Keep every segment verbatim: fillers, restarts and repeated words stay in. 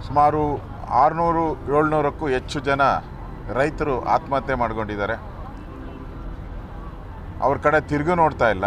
ಸುಮಾರು ಆರುನೂರು ಏಳ್ನೂರಕ್ಕೂ ಹೆಚ್ಚು ಜನ ರೈತರು ಆತ್ಮಹತ್ಯೆ ಮಾಡ್ಕೊಂಡಿದ್ದಾರೆ. ಅವ್ರ ಕಡೆ ತಿರುಗಿ ನೋಡ್ತಾ ಇಲ್ಲ.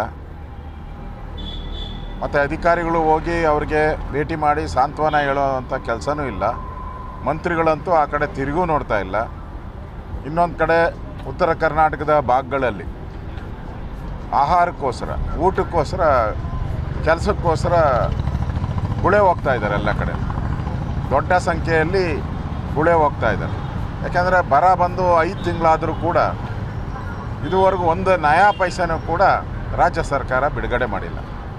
ಮತ್ತು ಅಧಿಕಾರಿಗಳು ಹೋಗಿ ಅವ್ರಿಗೆ ಭೇಟಿ ಮಾಡಿ ಸಾಂತ್ವನ ಹೇಳೋವಂಥ ಕೆಲಸನೂ ಇಲ್ಲ. ಮಂತ್ರಿಗಳಂತೂ ಆ ಕಡೆ ತಿರುಗೂ ನೋಡ್ತಾ ಇಲ್ಲ. ಇನ್ನೊಂದು ಕಡೆ ಉತ್ತರ ಕರ್ನಾಟಕದ ಭಾಗಗಳಲ್ಲಿ ಆಹಾರಕ್ಕೋಸ್ಕರ, ಊಟಕ್ಕೋಸ್ಕರ, ಕೆಲಸಕ್ಕೋಸ್ಕರ ಗುಳೆ ಹೋಗ್ತಾ ಇದ್ದಾರೆ. ಎಲ್ಲ ಕಡೆ ದೊಡ್ಡ ಸಂಖ್ಯೆಯಲ್ಲಿ ಗುಳೆ ಹೋಗ್ತಾ ಇದ್ದಾರೆ. ಯಾಕೆಂದರೆ ಬರ ಬಂದು ಐದು ತಿಂಗಳಾದರೂ ಕೂಡ ಇದುವರೆಗೂ ಒಂದು ನಯಾ ಪೈಸೆನೂ ಕೂಡ ರಾಜ್ಯ ಸರ್ಕಾರ ಬಿಡುಗಡೆ ಮಾಡಿಲ್ಲ.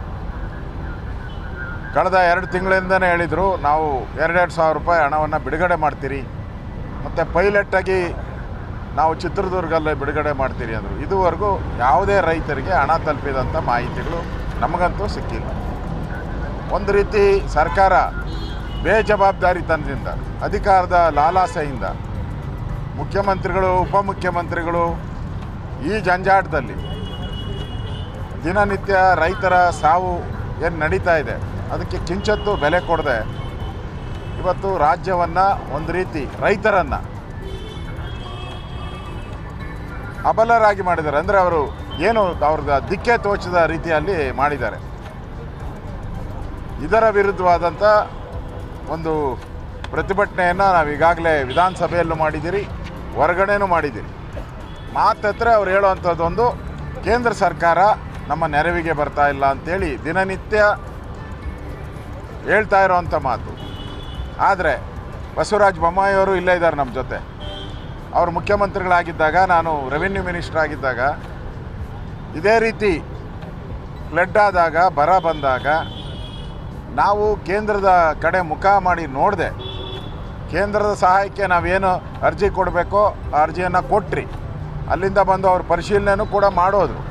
ಕಳೆದ ಎರಡು ತಿಂಗಳಿಂದನೇ ಹೇಳಿದರು, ನಾವು ಎರಡೆರಡು ಸಾವಿರ ರೂಪಾಯಿ ಹಣವನ್ನು ಬಿಡುಗಡೆ ಮಾಡ್ತೀರಿ, ಮತ್ತು ಪೈಲಟ್ಟಾಗಿ ನಾವು ಚಿತ್ರದುರ್ಗಲ್ಲೇ ಬಿಡುಗಡೆ ಮಾಡ್ತೀರಿ ಅಂದರು. ಇದುವರೆಗೂ ಯಾವುದೇ ರೈತರಿಗೆ ಹಣ ತಲುಪಿದಂಥ ಮಾಹಿತಿಗಳು ನಮಗಂತೂ ಸಿಕ್ಕಿಲ್ಲ. ಒಂದು ರೀತಿ ಸರ್ಕಾರ ಬೇಜವಾಬ್ದಾರಿತನದಿಂದ, ಅಧಿಕಾರದ ಲಾಲಾಸೆಯಿಂದ ಮುಖ್ಯಮಂತ್ರಿಗಳು, ಉಪಮುಖ್ಯಮಂತ್ರಿಗಳು ಈ ಜಂಜಾಟದಲ್ಲಿ ದಿನನಿತ್ಯ ರೈತರ ಸಾವು ಏನು ನಡೀತಾ ಇದೆ ಅದಕ್ಕೆ ಕಿಂಚತ್ತು ಬೆಲೆ ಕೊಡದೆ ಇವತ್ತು ರಾಜ್ಯವನ್ನು ಒಂದು ರೀತಿ ರೈತರನ್ನು ಅಬಲರಾಗಿ ಮಾಡಿದ್ದಾರೆ. ಅಂದರೆ ಅವರು ಏನು ಅವ್ರದ್ದು ದಿಕ್ಕೆ ತೋಚದ ರೀತಿಯಲ್ಲಿ ಮಾಡಿದ್ದಾರೆ. ಇದರ ವಿರುದ್ಧವಾದಂಥ ಒಂದು ಪ್ರತಿಭಟನೆಯನ್ನು ನಾವು ಈಗಾಗಲೇ ವಿಧಾನಸಭೆಯಲ್ಲೂ ಮಾಡಿದ್ದೀರಿ, ಹೊರಗಡೆನೂ ಮಾಡಿದ್ದೀರಿ. ಮಾತತ್ರ ಅವ್ರು ಹೇಳುವಂಥದ್ದೊಂದು, ಕೇಂದ್ರ ಸರ್ಕಾರ ನಮ್ಮ ನೆರವಿಗೆ ಬರ್ತಾ ಇಲ್ಲ ಅಂಥೇಳಿ ದಿನನಿತ್ಯ ಹೇಳ್ತಾ ಇರೋವಂಥ ಮಾತು. ಆದರೆ ಬಸವರಾಜ ಬೊಮ್ಮಾಯಿಯವರು ಇಲ್ಲೇ ಇದ್ದಾರೆ ನಮ್ಮ ಜೊತೆ. ಅವರು ಮುಖ್ಯಮಂತ್ರಿಗಳಾಗಿದ್ದಾಗ, ನಾನು ರೆವಿನ್ಯೂ ಮಿನಿಸ್ಟರ್ ಆಗಿದ್ದಾಗ, ಇದೇ ರೀತಿ ಫ್ಲಡ್ ಆದಾಗ, ಬರ ಬಂದಾಗ ನಾವು ಕೇಂದ್ರದ ಕಡೆ ಮುಖ ಮಾಡಿ ನೋಡಿದೆ. ಕೇಂದ್ರದ ಸಹಾಯಕ್ಕೆ ನಾವೇನು ಅರ್ಜಿ ಕೊಡಬೇಕೋ ಆ ಅರ್ಜಿಯನ್ನು ಕೊಟ್ರಿ. ಅಲ್ಲಿಂದ ಬಂದು ಅವ್ರ ಪರಿಶೀಲನೆಯೂ ಕೂಡ ಮಾಡೋದು.